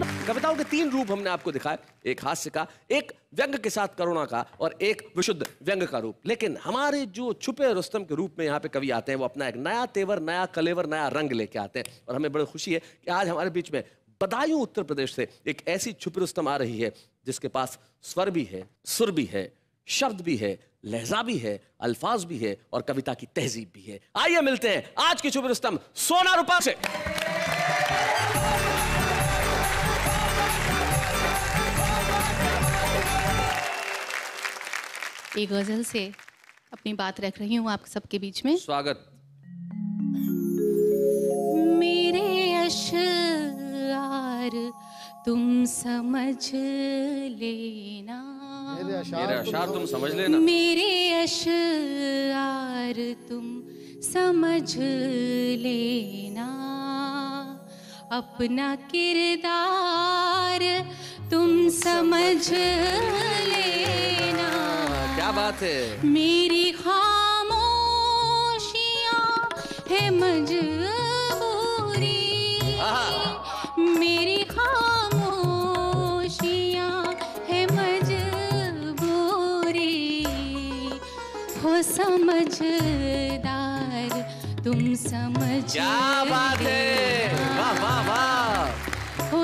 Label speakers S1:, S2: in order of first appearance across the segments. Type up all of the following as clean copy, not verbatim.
S1: कविताओं के 3 रूप हमने आपको दिखाए, एक हास्य का, एक व्यंग के साथ करुणा का और एक विशुद्ध व्यंग का रूप। लेकिन हमारे जो छुपे रुस्तम के रूप में यहाँ पे कवि आते हैं, वो अपना एक नया तेवर, नया कलेवर, नया रंग लेके आते हैं। और हमें बड़ी खुशी है कि आज हमारे बीच में बदायूं उत्तर प्रदेश से एक ऐसी छुपी रुस्तम आ रही है जिसके पास स्वर भी है, सुर भी है, शब्द भी है, लहजा भी है, अल्फाज भी है और कविता की तहजीब भी है। आइए मिलते हैं आज की छुपी रुस्तम सोना रूपा से।
S2: एक गजल से अपनी बात रख रही हूँ आप सबके बीच में।
S1: स्वागत।
S2: मेरे अशआर तुम समझ लेना,
S1: मेरे अशआर तुम समझ लेना,
S2: मेरे अशआर तुम समझ लेना, अपना किरदार तुम समझ लेना।
S1: क्या बात है।
S2: मेरी खामोशियाँ है मजबूरी, मेरी खामोशियाँ है मजबूरी, हो समझदार तुम समझ।
S1: क्या बात है, वाह वाह वाह।
S2: हो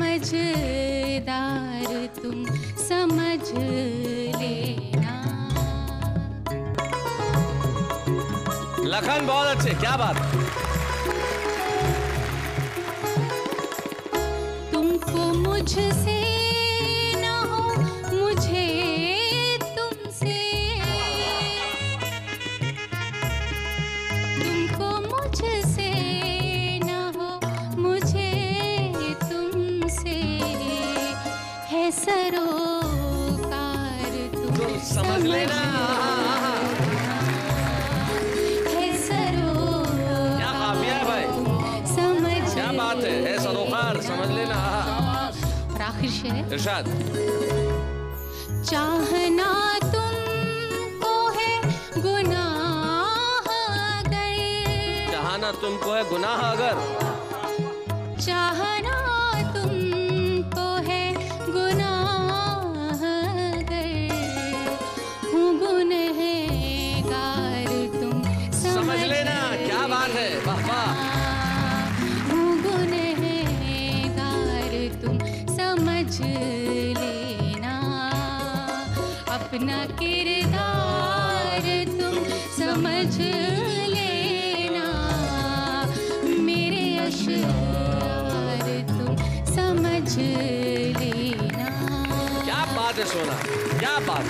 S2: समझदार तुम समझ लेना।
S1: लखन बहुत अच्छे, क्या बात।
S2: तुमको मुझसे ना हो, मुझे तुमसे, तुमको मुझसे ना हो, मुझे तुमसे, है सरोकार तुम
S1: समझ लेना। है सरोकार समझ लेना।
S2: और आखिर शेर
S1: इरशाद।
S2: चाहना तुमको है गुनाह अगर,
S1: चाहना तुमको है गुनाह अगर,
S2: चाहना तुमको है गुनाह अगर, हूँ गुनहगार तुम समझ लेना।
S1: क्या बात है, वाह वाह।
S2: लेना, अपना किरदार तुम समझ लेना, मेरे अशआर तुम समझ लेना।
S1: क्या बात है सोना, क्या बात।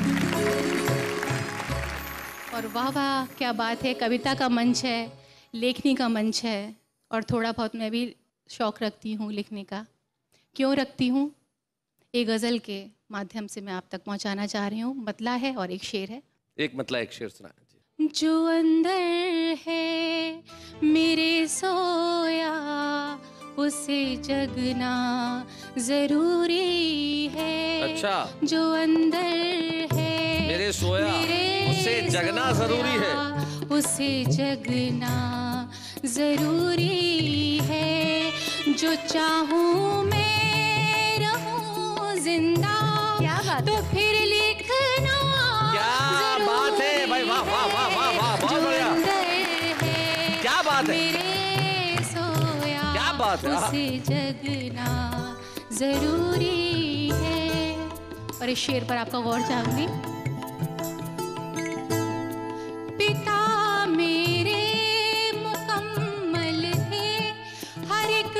S2: और वाह वाह, क्या बात है। कविता का मंच है, लेखनी का मंच है और थोड़ा बहुत मैं भी शौक रखती हूँ लिखने का। क्यों रखती हूँ, एक गज़ल के माध्यम से मैं आप तक पहुँचाना चाह रही हूँ। मतला है और एक शेर है।
S1: एक मतला एक शेर सुना।
S2: जो अंदर है मेरे सोया, उसे जगना जरूरी है।
S1: अच्छा।
S2: जो अंदर है
S1: मेरे सोया, उसे जगना जरूरी है,
S2: उसे जगना जरूरी है। जो चाहूँ मैं जिंदा, क्या बात तो फिर लिखना।
S1: क्या बात है भाई, वाह वाह वाह वाह वाह, बहुत बढ़िया। क्या बात है,
S2: मेरे सोया,
S1: क्या बात है।
S2: उसे जगना जरूरी है। और इस शेर पर आपका गौर चाहूंगी। पिता मेरे मुकम्मल थे हर एक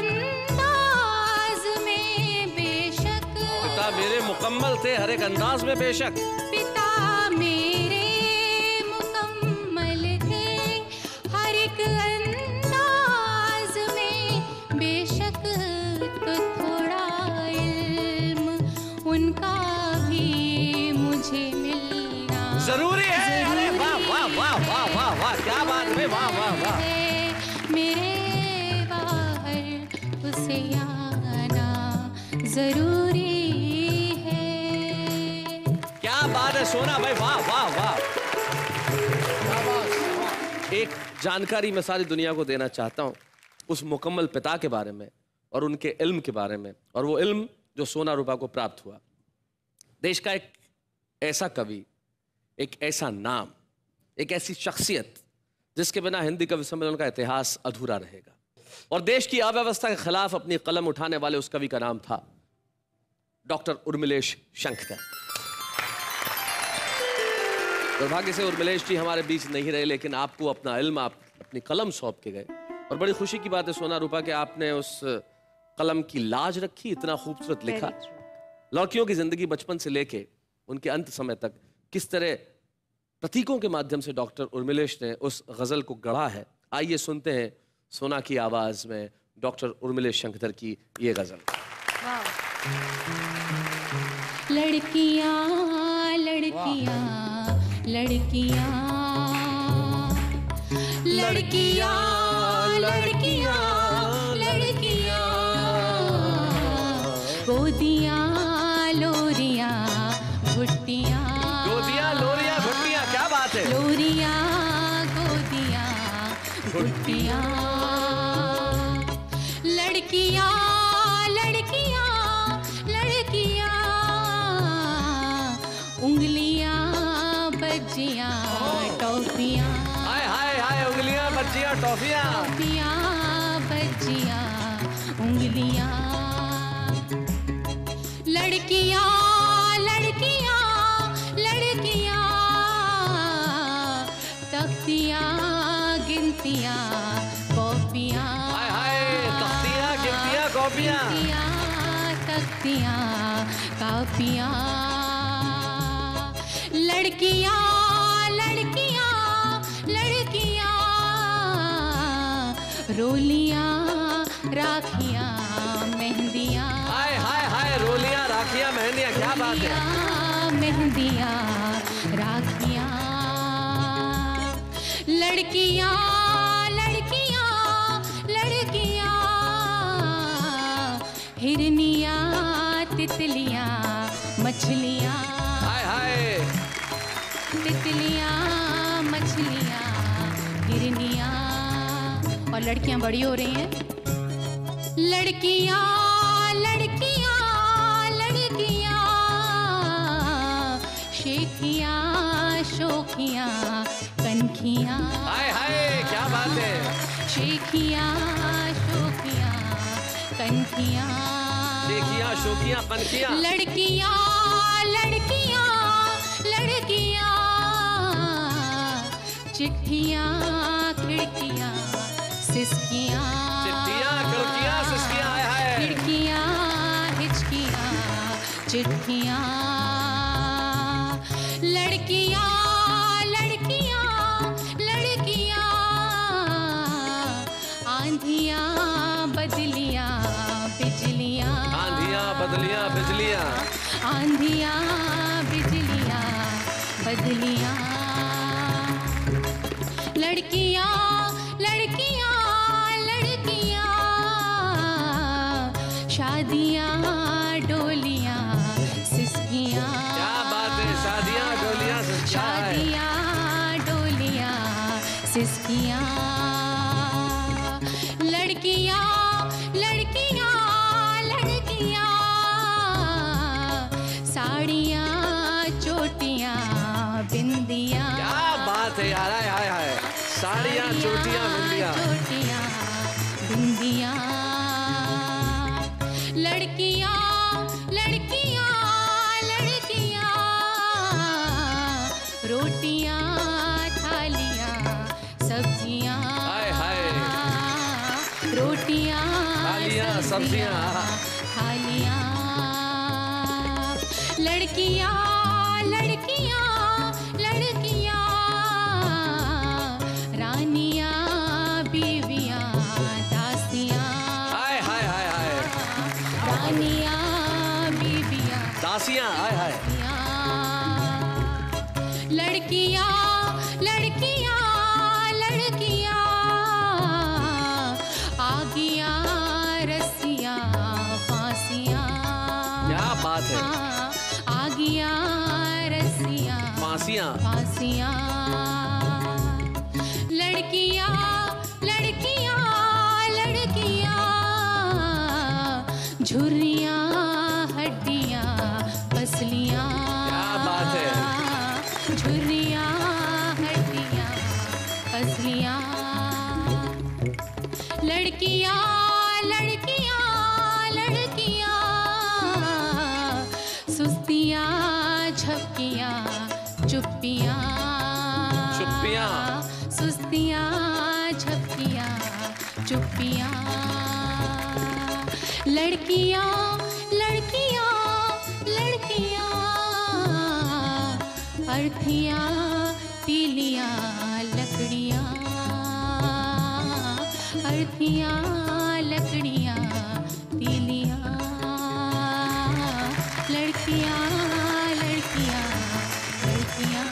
S1: मेरे मुकम्मल थे हर एक अंदाज में बेशक।
S2: पिता मेरे मुकम्मल थे हर एक अंदाज में बेशक, तो थोड़ा इल्म उनका भी मुझे मिलना
S1: जरूरी है। अरे वाह वाह वाह वाह वाह वाह, क्या बात है, वाह वाह वाह।
S2: मेरे बाहर उसे आना जरूरी।
S1: क्या बात है सोना भाई, वाह वाह वाह। एक जानकारी मैं सारी दुनिया को देना चाहता हूँ उस मुकम्मल पिता के बारे में और उनके इल्म के बारे में, और वो इल्म जो सोना रूपा को प्राप्त हुआ। देश का एक ऐसा कवि, एक ऐसा नाम, एक ऐसी शख्सियत जिसके बिना हिंदी कवि सम्मेलन का इतिहास अधूरा रहेगा। और देश की अव्यवस्था के खिलाफ अपनी कलम उठाने वाले उस कवि का नाम था डॉक्टर उर्मिलेश शंखकर। दुर्भाग्य से उर्मिलेश जी हमारे बीच नहीं रहे, लेकिन आपको अपना इल्म, आप अपनी कलम सौंप के गए। और बड़ी खुशी की बात है सोना रूपा कि आपने उस कलम की लाज रखी, इतना खूबसूरत लिखा। लड़कियों की जिंदगी बचपन से लेके उनके अंत समय तक किस तरह प्रतीकों के माध्यम से डॉक्टर उर्मिलेश ने उस गजल को गढ़ा है। आइए सुनते हैं सोना की आवाज में डॉक्टर उर्मिलेश शंखकर की ये गजल।
S2: लड़कियां लड़कियां लड़कियां लड़कियां लड़कियां लड़कियां, गोदियां लोरियां भुट्टियां,
S1: गोदियां लोरियां भुट्टियां, क्या बात है।
S2: लोरियां गोदियां भुट्टियां, लड़कियां लड़कियां लड़कियां, उंगलियां बज्जियां टॉफियां,
S1: हाय हाय हाय, उंगलियां बज्जियां टॉफियां,
S2: टॉफियां बज्जियां उंगलियां, लड़कियां लड़कियां लड़कियां, तख्तियां गिनतियां कॉपियां,
S1: हाय हाय, तख्तियां गिनतियां कॉपियां,
S2: तख्तियां कापियां, लड़कियां लड़कियां लड़कियां, रोलियां राखियां मेहंदियां,
S1: हाय हाय हाय, रोलियां राखियां मेहंदियां, क्या बात है।
S2: मेहंदियां राखियां, लड़कियां लड़कियां लड़कियां, हिरनियां तितलियां मछलियां,
S1: हाय हाय,
S2: तितलियां मछलियां हिरनियां, और लड़कियां बड़ी हो रही हैं। लड़कियां लड़कियां लड़कियां, शेखियां शोखियां कनखियां,
S1: हाय हाय, क्या बात है।
S2: शेखियां शोखियां कनखियां,
S1: शेखियां शोखियां कनखियां,
S2: लड़कियां लड़कियां लड़कियां, चिट्ठियां खिड़कियां सिसकियां,
S1: चिट्ठियां खिड़कियां सिसकियां, हाय हाय,
S2: खिड़कियां हिचकियां चिट्ठियां, लड़कियां लड़कियां लड़कियां, आंधियां बदलियां बिजलियां,
S1: आंधियां बदलियां बिजलियां,
S2: आंधियां बिजलियां बदलियां, लड़कियां लड़कियां लड़कियां, शादियां डोलियां सिसकियां,
S1: क्या बात है। शादियां डोलियां सिसकियां,
S2: शादियां डोलियां सिसकियां, लड़कियां लड़कियां लड़कियां, साड़ियां चोटियां बिंदियां,
S1: क्या बात है यार, हाय हाय हाय, साड़ियां चोटियां बिंदियां,
S2: चोटियां बिंदियां, लड़कियां लड़कियां लड़कियां, रोटियां थालियां सब्जियां,
S1: हाय हाय,
S2: रोटियां
S1: थालियां सब्जियां,
S2: थालियां, लड़कियां लड़कियां लड़कियां, रानियां बीवियां दासियां,
S1: हाय हाय हाय हाय,
S2: रानियां बीवियां
S1: दासियां, हाय हाय,
S2: लड़कियां लड़कियां लड़कियां, आगियां रस्सियां फांसियां,
S1: क्या बात है।
S2: आगियां रस्सियां
S1: फांसियां,
S2: फांसियां, लड़कियां लड़कियां लड़कियां, झुर्रियाँ हड्डियाँ पसलियाँ।
S1: क्या बात है।
S2: झुर्रियाँ हड्डियाँ पसलियाँ। लड़कियाँ लड़कियाँ लड़कियाँ सुस्तियाँ झपकियाँ चुप्पियाँ।
S1: चुप्पियाँ।
S2: सुस्तियाँ झपकियाँ चुप्पियाँ। लड़कियाँ लड़कियाँ लड़कियाँ अर्थियाँ तीलियाँ लकड़ियाँ। अर्थियाँ लकड़ियाँ तीलियाँ। लड़कियाँ लड़कियाँ लड़कियाँ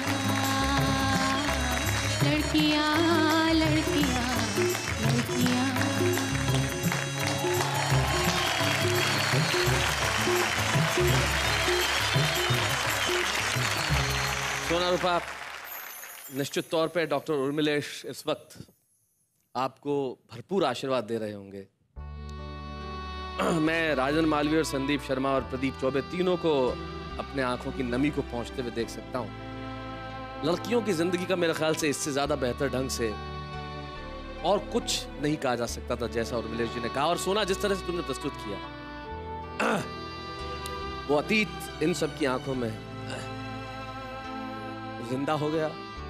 S2: लड़कियाँ लड़कियाँ लड़कियाँ।
S1: सोना रूपा, निश्चित तौर पे डॉक्टर उर्मिलेश इस वक्त आपको भरपूर आशीर्वाद दे रहे होंगे। मैं राजन मालवीय और संदीप शर्मा और प्रदीप चौबे तीनों को अपने आंखों की नमी को पहुंचते हुए देख सकता हूं। लड़कियों की जिंदगी का मेरे ख्याल से इससे ज्यादा बेहतर ढंग से और कुछ नहीं कहा जा सकता था, जैसा उर्मिलेश जी ने कहा। और सोना, जिस तरह से तुमने प्रस्तुत किया, वो अतीत इन सब की आंखों में जिंदा हो गया।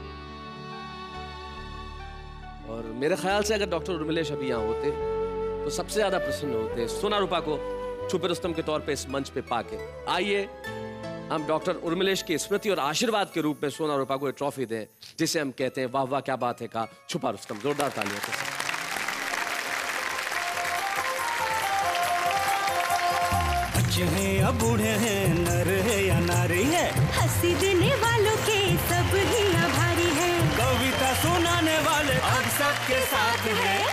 S1: और मेरे ख्याल से अगर डॉक्टर उर्मिलेश अभी यहाँ होते तो सबसे ज्यादा प्रसन्न होते सोना रूपा को छुपे रुस्तम के तौर पे इस मंच पे पाके। आइए हम डॉक्टर उर्मिलेश की स्मृति और आशीर्वाद के रूप में सोना रूपा को एक ट्रॉफी दें, जिसे हम कहते हैं वाह वाह क्या बात है का छुपा रुस्तम। जोरदार तालियों के साथ।
S3: बच्चे हैं या बूढ़े हैं, नर है या नारी है,
S4: हंसी देने वालों के सब ही आभारी है।
S3: कविता सुनाने वाले अब सबके साथ हैं।